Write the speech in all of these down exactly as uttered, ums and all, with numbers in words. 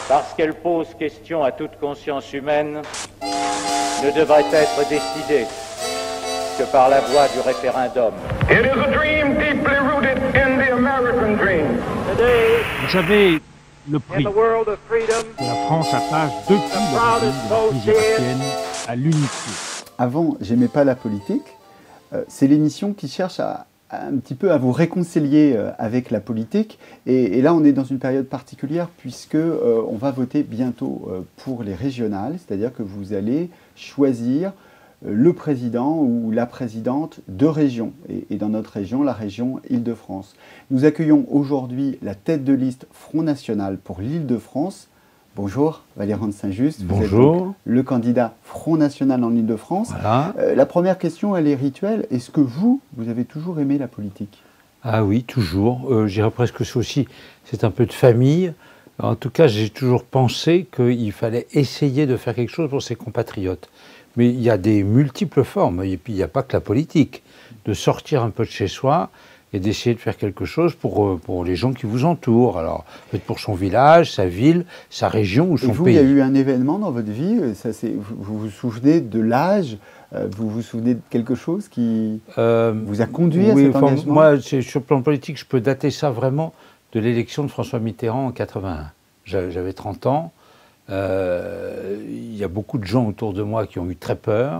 parce qu'elle pose question à toute conscience humaine, ne devrait être décidée que par la voie du référendum. It is a dream deeply rooted in the American dream. Vous savez, le prix que la France attache depuis l'origine de la crise irakienne à l'unité. Avant, j'aimais pas la politique. Euh, c'est l'émission qui cherche à, à un petit peu à vous réconcilier euh, avec la politique. Et, et là, on est dans une période particulière puisque euh, on va voter bientôt euh, pour les régionales, c'est-à-dire que vous allez choisir euh, le président ou la présidente de région. Et, et dans notre région, la région Île-de-France. Nous accueillons aujourd'hui la tête de liste Front National pour l'Île-de-France. Bonjour, Valérien de Saint-Just. Bonjour. Vous êtes donc le candidat Front National en Île-de-France. Voilà. Euh, la première question, elle est rituelle. Est-ce que vous, vous avez toujours aimé la politique? Ah oui, toujours. Euh, je dirais presque que aussi, c'est un peu de famille. En tout cas, j'ai toujours pensé qu'il fallait essayer de faire quelque chose pour ses compatriotes. Mais il y a des multiples formes. Et puis, il n'y a pas que la politique. De sortir un peu de chez soi et d'essayer de faire quelque chose pour, pour les gens qui vous entourent. Alors, peut-être pour son village, sa ville, sa région ou son et vous, pays. Il y a eu un événement dans votre vie, ça, c'est, vous, vous vous souvenez de l'âge, euh, vous vous souvenez de quelque chose qui euh, vous a conduit oui, à cet enfin, engagement? Moi, sur le plan politique, je peux dater ça vraiment de l'élection de François Mitterrand en quatre-vingt-un. J'avais trente ans. Euh, il y a beaucoup de gens autour de moi qui ont eu très peur.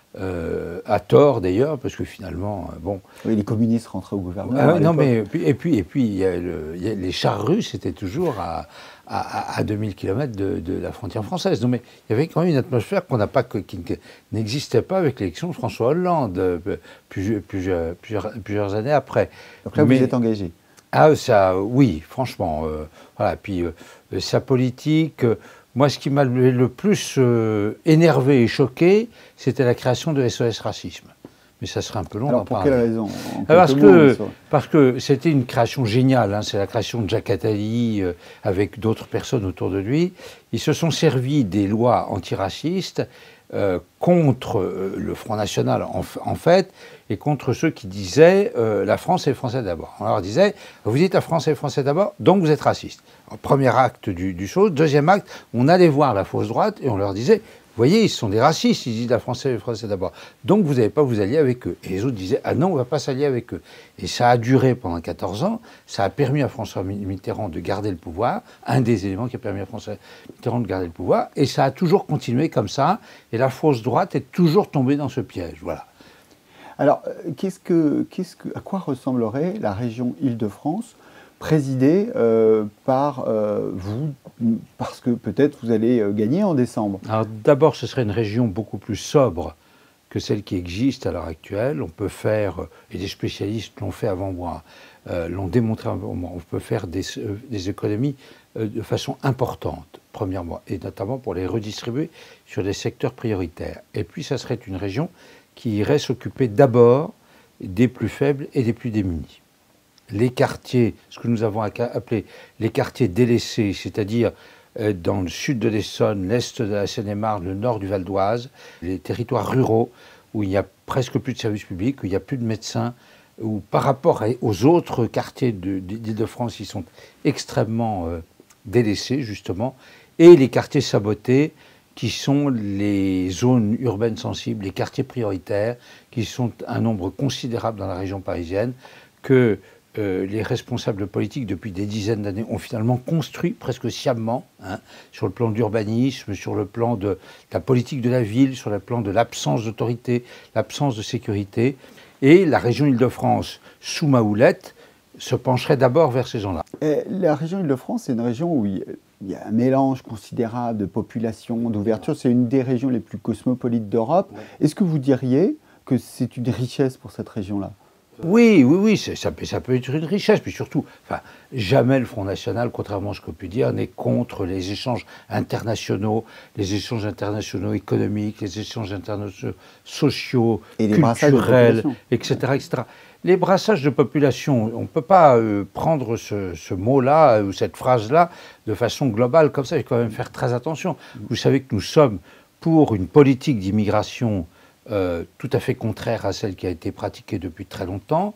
Euh, à tort d'ailleurs, parce que finalement, euh, bon... Oui, les communistes rentraient au gouvernement. Euh, non, mais et puis, et puis il y a le, il y a les chars russes étaient toujours à, à, à deux mille kilomètres de, de la frontière française. Non, mais il y avait quand même une atmosphère qu'on n'a pas, qui n'existait pas avec l'élection de François Hollande, plusieurs, plusieurs, plusieurs, plusieurs années après. Donc là, mais, vous êtes engagé. Ah, ça, oui, franchement. Euh, voilà, puis euh, sa politique... Euh, Moi, ce qui m'a le plus euh, énervé et choqué, c'était la création de S O S Racisme. Mais ça serait un peu long d'en parler. Alors, pour quelle raison? Parce que, parce que c'était une création géniale. Hein, c'est la création de Jacques Attali euh, avec d'autres personnes autour de lui. Ils se sont servis des lois antiracistes euh, contre euh, le Front National, en, en fait, et contre ceux qui disaient euh, la France et les Français d'abord. On leur disait, vous dites la France et les Français d'abord, donc vous êtes raciste. Premier acte du, du chose. Deuxième acte, on allait voir la fausse droite et on leur disait, vous voyez, ils sont des racistes, ils disent la France et les Français d'abord. Donc vous n'allez pas vous allier avec eux. Et les autres disaient, ah non, on ne va pas s'allier avec eux. Et ça a duré pendant quatorze ans. Ça a permis à François Mitterrand de garder le pouvoir, un des éléments qui a permis à François Mitterrand de garder le pouvoir. Et ça a toujours continué comme ça. Et la fausse droite est toujours tombée dans ce piège. Voilà. Alors, qu'est-ce que, qu'est-ce que, à quoi ressemblerait la région Île-de-France présidée euh, par euh, vous, parce que peut-être vous allez euh, gagner en décembre? Alors d'abord, ce serait une région beaucoup plus sobre que celle qui existe à l'heure actuelle. On peut faire, et des spécialistes l'ont fait avant moi, euh, l'ont démontré avant moi, on peut faire des, euh, des économies euh, de façon importante, premièrement, et notamment pour les redistribuer sur des secteurs prioritaires. Et puis, ça serait une région qui irait s'occuper d'abord des plus faibles et des plus démunis. Les quartiers, ce que nous avons appelé les quartiers délaissés, c'est-à-dire euh, dans le sud de l'Essonne, l'est de la Seine-et-Marne, le nord du Val d'Oise, les territoires ruraux où il n'y a presque plus de services publics, où il n'y a plus de médecins, où par rapport aux autres quartiers d'Île-de-France, ils sont extrêmement euh, délaissés, justement, et les quartiers sabotés, qui sont les zones urbaines sensibles, les quartiers prioritaires, qui sont un nombre considérable dans la région parisienne, que euh, les responsables politiques, depuis des dizaines d'années, ont finalement construit presque sciemment, hein, sur le plan de l'urbanisme, sur le plan de la politique de la ville, sur le plan de l'absence d'autorité, l'absence de sécurité. Et la région Île-de-France, sous ma houlette, se pencherait d'abord vers ces gens-là. La région Île-de-France, c'est une région où il y a un mélange considérable de population, d'ouverture. C'est une des régions les plus cosmopolites d'Europe. Est-ce que vous diriez que c'est une richesse pour cette région-là? Oui, oui, oui, ça, ça, peut, ça peut être une richesse, puis surtout, enfin, jamais le Front National, contrairement à ce qu'on peut dire, n'est contre les échanges internationaux, les échanges internationaux économiques, les échanges internationaux sociaux, et les culturels, et cetera, et cetera. Les brassages de population, on ne peut pas euh, prendre ce, ce mot-là, ou cette phrase-là, de façon globale, comme ça, il faut quand même faire très attention. Vous savez que nous sommes pour une politique d'immigration Euh, tout à fait contraire à celle qui a été pratiquée depuis très longtemps,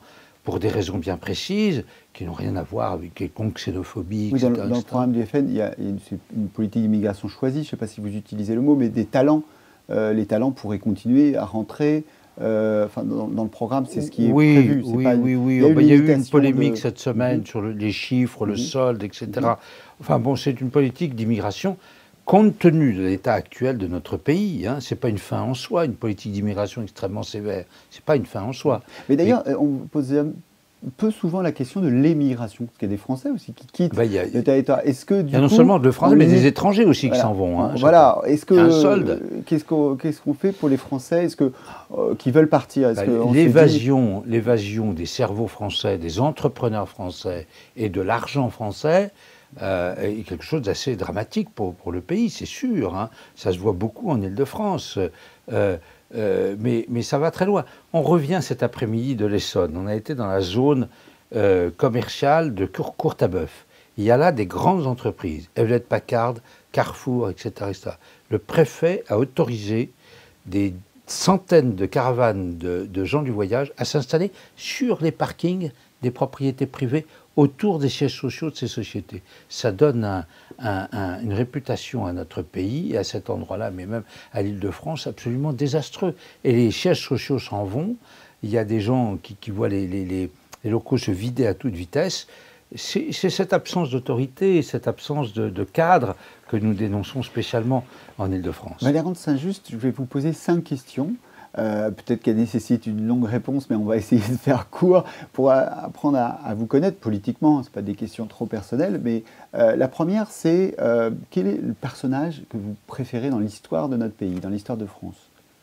pour des raisons bien précises, qui n'ont rien à voir avec quelconque xénophobie, oui, et cetera, dans, le, dans le programme du F N, il y a une, une politique d'immigration choisie, je ne sais pas si vous utilisez le mot, mais des talents. Euh, les talents pourraient continuer à rentrer. Euh, enfin, dans, dans le programme, c'est ce qui est oui, prévu. Oui, pas, oui, oui. Il y a, oh, ben, il y a eu une limitation polémique de... cette semaine mm-hmm. sur le, les chiffres, le mm-hmm. solde, et cetera. Mm-hmm. Enfin bon, c'est une politique d'immigration compte tenu de l'état actuel de notre pays. Hein, ce n'est pas une fin en soi, une politique d'immigration extrêmement sévère. Ce n'est pas une fin en soi. Mais d'ailleurs, Mais... on pose peu souvent la question de l'émigration, parce qu'il y a des Français aussi qui quittent ben, a, le territoire. Est-ce que, du il y a non coup, seulement de Français, mais est... des étrangers aussi voilà. qui s'en vont. Hein, voilà. Est-ce que, un solde. Qu'est-ce qu'on qu'est-ce qu'on fait pour les Français Est-ce que, euh, qui veulent partir Est-ce ben, que l'évasion, dit... l'évasion des cerveaux français, des entrepreneurs français et de l'argent français euh, est quelque chose d'assez dramatique pour, pour le pays, c'est sûr. Hein. Ça se voit beaucoup en Île-de-France. Euh, euh, mais, mais ça va très loin. On revient cet après-midi de l'Essonne. On a été dans la zone euh, commerciale de Courtabœuf. Il y a là des grandes entreprises, Hewlett-Packard, Carrefour, et cetera, et cetera. Le préfet a autorisé des centaines de caravanes de, de gens du voyage à s'installer sur les parkings des propriétés privées autour des sièges sociaux de ces sociétés. Ça donne un, un, un, une réputation à notre pays, et à cet endroit-là, mais même à l'Île-de-France, absolument désastreux. Et les sièges sociaux s'en vont, il y a des gens qui, qui voient les, les, les, les locaux se vider à toute vitesse. C'est cette absence d'autorité, cette absence de, de cadre que nous dénonçons spécialement en Île-de-France. Valérian de Saint-Just, je vais vous poser cinq questions. Euh, Peut-être qu'elle nécessite une longue réponse, mais on va essayer de faire court pour apprendre à, à vous connaître politiquement. Ce ne sont pas des questions trop personnelles, mais euh, la première, c'est euh, quel est le personnage que vous préférez dans l'histoire de notre pays, dans l'histoire de France?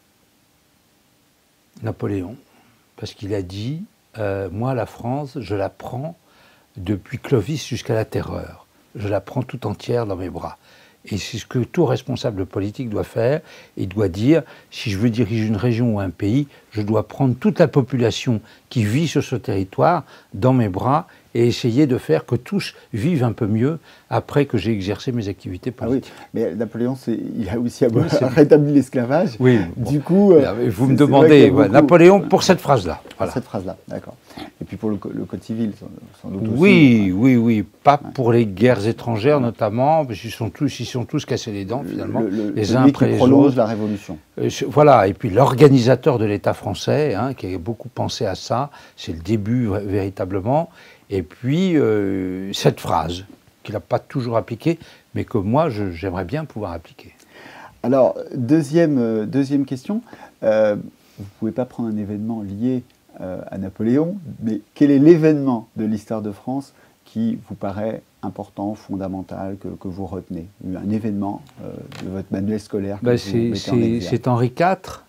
Napoléon, parce qu'il a dit euh, « Moi, la France, je la prends depuis Clovis jusqu'à la Terreur. Je la prends tout entière dans mes bras. » Et c'est ce que tout responsable politique doit faire. Il doit dire, si je veux diriger une région ou un pays, je dois prendre toute la population qui vit sur ce territoire dans mes bras et essayer de faire que tous vivent un peu mieux après que j'ai exercé mes activités politiques. Ah oui, mais Napoléon, il a aussi oui, rétabli l'esclavage. Oui. Du bon. coup, euh, vous me demandez, ouais, beaucoup... Napoléon pour cette phrase-là. Voilà. Pour cette phrase-là, d'accord. Et puis pour le, le code civil, sans doute aussi. Oui, oui, oui. Pas ouais. pour les guerres étrangères ouais. notamment, parce qu'ils sont tous, ils sont tous cassés les dents finalement, le, le, les uns après les autres. la Révolution. Euh, voilà. Et puis l'organisateur de l'État français, hein, qui a beaucoup pensé à ça, c'est le début véritablement. Et puis, euh, cette phrase, qu'il n'a pas toujours appliquée, mais que moi, j'aimerais bien pouvoir appliquer. Alors, deuxième, euh, deuxième question. Euh, vous ne pouvez pas prendre un événement lié euh, à Napoléon, mais quel est l'événement de l'histoire de France qui vous paraît important, fondamental, que, que vous retenez? Un événement euh, de votre manuel scolaire que ben vous mettez en exergue. C'est Henri quatre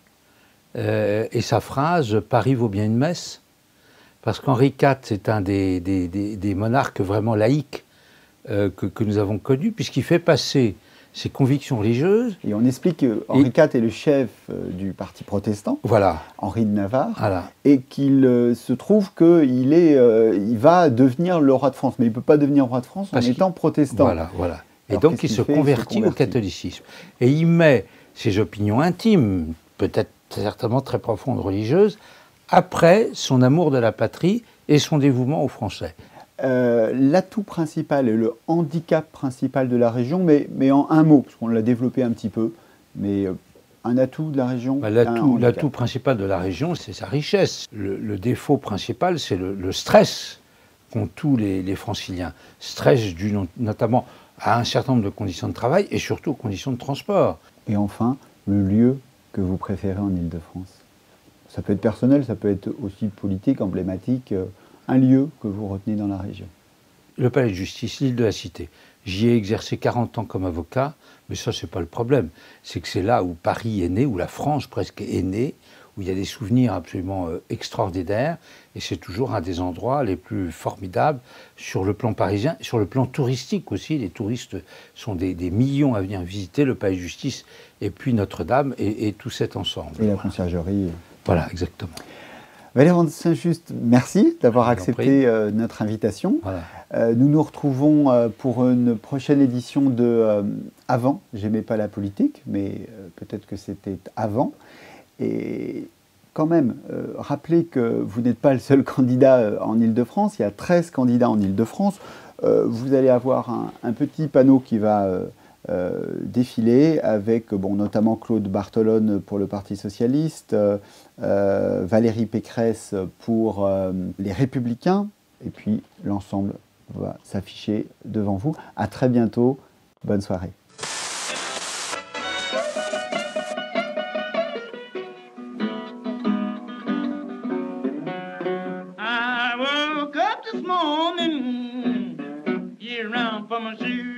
euh, et sa phrase « Paris vaut bien une messe ». Parce qu'Henri quatre, c'est un des, des, des, des monarques vraiment laïques euh, que, que nous avons connus, puisqu'il fait passer ses convictions religieuses. Et on explique qu'Henri quatre est le chef euh, du parti protestant, voilà. Henri de Navarre, voilà. et qu'il euh, se trouve qu'il euh, il va devenir le roi de France. Mais il ne peut pas devenir roi de France Parce en étant protestant. Voilà, voilà. Et Alors, donc il, se, convertit il se convertit au catholicisme. Et il met ses opinions intimes, peut-être certainement très profondes religieuses, après son amour de la patrie et son dévouement aux Français. Euh, L'atout principal et le handicap principal de la région, mais, mais en un mot, parce qu'on l'a développé un petit peu, mais euh, un atout de la région. Bah, L'atout principal de la région, c'est sa richesse. Le, le défaut principal, c'est le, le stress qu'ont tous les, les franciliens. Stress dû notamment à un certain nombre de conditions de travail et surtout aux conditions de transport. Et enfin, le lieu que vous préférez en Île-de-France. Ça peut être personnel, ça peut être aussi politique, emblématique. Euh, un lieu que vous retenez dans la région. Le palais de justice, l'île de la Cité. J'y ai exercé quarante ans comme avocat, mais ça, c'est pas le problème. C'est que c'est là où Paris est né, où la France presque est née, où il y a des souvenirs absolument euh, extraordinaires, et c'est toujours un des endroits les plus formidables sur le plan parisien, sur le plan touristique aussi. Les touristes sont des, des millions à venir visiter le palais de justice, et puis Notre-Dame, et, et tout cet ensemble. Et la conciergerie. Voilà, exactement. Valérian de Saint-Just, merci d'avoir accepté euh, notre invitation. Voilà. Euh, nous nous retrouvons euh, pour une prochaine édition de euh, Avant. J'aimais pas la politique, mais euh, peut-être que c'était avant. Et quand même euh, rappeler que vous n'êtes pas le seul candidat euh, en Île-de-France. Il y a treize candidats en Île-de-France. Euh, vous allez avoir un, un petit panneau qui va euh, euh, défiler avec bon, notamment Claude Barthelone pour le Parti socialiste, euh, euh, Valérie Pécresse pour euh, les Républicains, et puis l'ensemble va s'afficher devant vous. À très bientôt. Bonne soirée. I woke up this morning, yeah, around for my shoes.